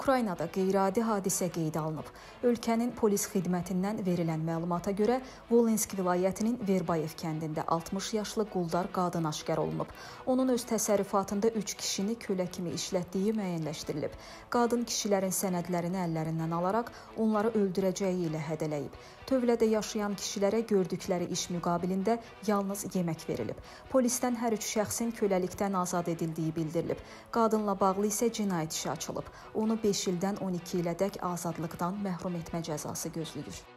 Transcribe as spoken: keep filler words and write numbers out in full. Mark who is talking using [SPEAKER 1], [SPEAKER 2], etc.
[SPEAKER 1] Ukraynada qeyri-adi hadisə qeydə alınıb. Ölkənin polis xidmətindən verilən məlumata görə Volensk vilayətinin Verbayev kəndində altmış yaşlı quldar qadın aşkar olunub. Onun öz təsərrüfatında üç kişini kölə kimi işlətdiyi müəyyənləşdirilib. Qadın kişilərin sənədlərini əllərindən alaraq onları öldürəcəyi ilə hədələyib. Tövlədə yaşayan kişilərə gördükləri iş müqabilində yalnız yemək verilib. Polisdən hər üç şəxsin köləlikdən azad edildiyi bildirilib. Qadınla bağlı isə cinayət işi açılıb. Onu beş ildən on iki ilədək azadlıqdan məhrum etmə cəzası gözləyir.